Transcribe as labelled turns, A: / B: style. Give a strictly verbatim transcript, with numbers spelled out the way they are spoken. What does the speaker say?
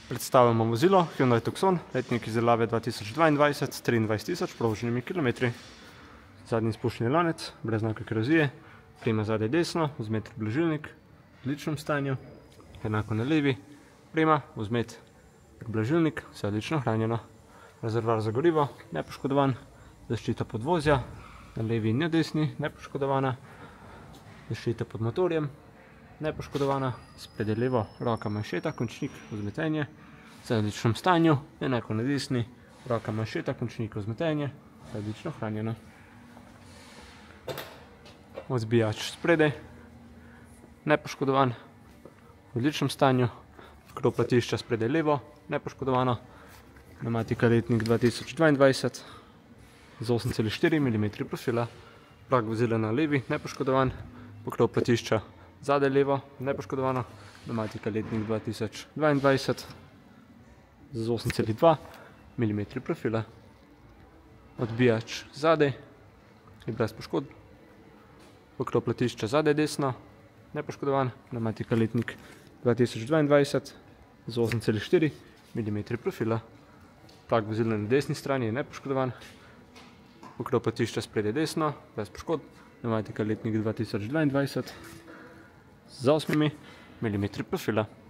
A: Predstavljamo vozilo Hyundai Tucson, letnik izdelave dva tisoč dvaindvajset s triindvajset tisoč provoženimi kilometri. Zadnji izpušni lonec, brez znaka korozije, prima zadaj desno, vzmet blažilnik v odličnem stanju, enako na levi, prima, vzmet blažilnik, vse odlično hranjeno. Rezervoar za gorivo, nepoškodovan, zaščita podvozja, na levi in na desni, nepoškodovana, zaščita pod motorjem, nepoškodovana, spredaj levo, roka manšeta, končnik, vzmetenje, vse v odličnem stanju, enako na desni, roka manšeta, končnik, vzmetenje, vse odlično hranjeno. Odbijač spredaj, nepoškodovan, v odličnem stanju, krog platišča spredaj levo, nepoškodovano, pnevmatika letnik dva tisoč dvaindvajset z osem celih štiri milimetra profila, prag vozila na levi, nepoškodovan, pokrov platišča zadaj levo, nepoškodovano, pnevmatika letnik dva tisoč dvaindvajset z osem celih dva milimetra profila, odbijač zadaj je brez poškodb, pokrov platišča zadaj desno, nepoškodovan, pnevmatika letnik dva tisoč dvaindvajset z osem celih štiri milimetra profila, prag vozila na desni strani je nepoškodovan, pokrov platišča spredaj desno, brez poškodb, pnevmatika letnik dva tisoč dvaindvajset z osmimi milimetri profila.